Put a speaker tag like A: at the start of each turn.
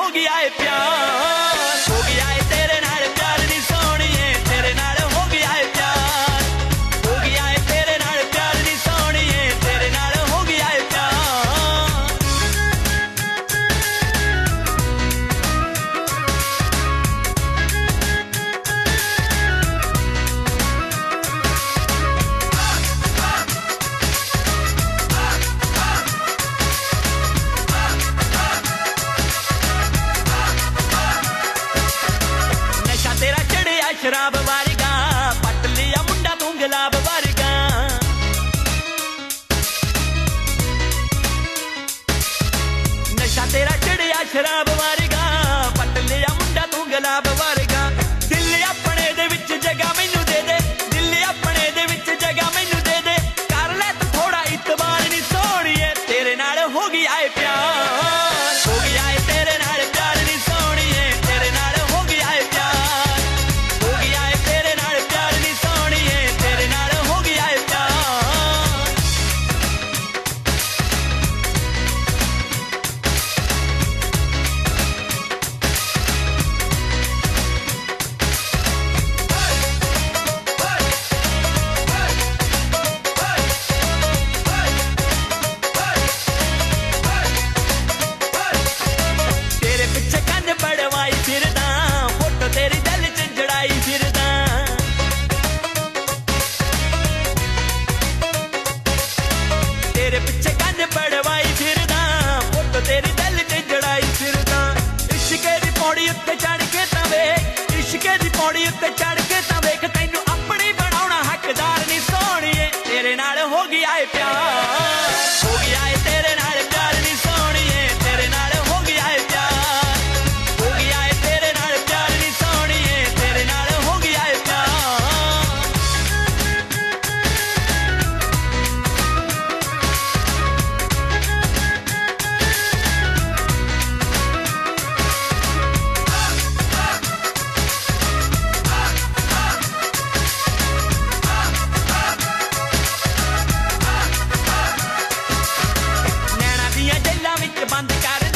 A: गया है प्यार, हो गया है तेरे नाल प्यार नी सोहणीए, तेरे नाल हो गया है प्यार, हो गया है तेरे नाल प्यार नी सोहणीए, तेरे नाल हो गया है प्यार। शराब वारगा पट लिया मुंडा तू गुलाब वारगा, नशा तेरा चढ़िया शराब वारगा पट लिया मुंडा तू गुलाब वारगा। दिल अपने दे विच जगह मैनू दे दे, दिल अपने दे विच जगह मैनू दे दे, कर ले तू थोड़ा इतबार नी सोहणीए, तेरे नाल हो गया है प्यार, हो गया है तेरे नाल प्यार नी सोहणीए, तेरे नाल हो गया है प्यार। तेरी दिल च जड़ाई फिरदा, तेरे पिछे कंज पड़वाई फिरदा, फोटो तेरी दिल च जड़ाई फिरदा। इश्के दी पौड़ी उत्ते चढ़ के तां वेख, इश्के दी पौड़ी उत्ते चढ़ के तां वेख, तैनू अपनी बनाउणा हकदार नी सोहणीए, तेरे नाल हो गया है प्यार, हो गया है तेरे नाल प्यार नी सोहणीए, तेरे नाल हो गया है प्यार, हो गया है तेरे नाल प्यार नी सोहणीए, तेरे नाल हो गया है प्यार। नैना दियां जल्लां विच बंद कर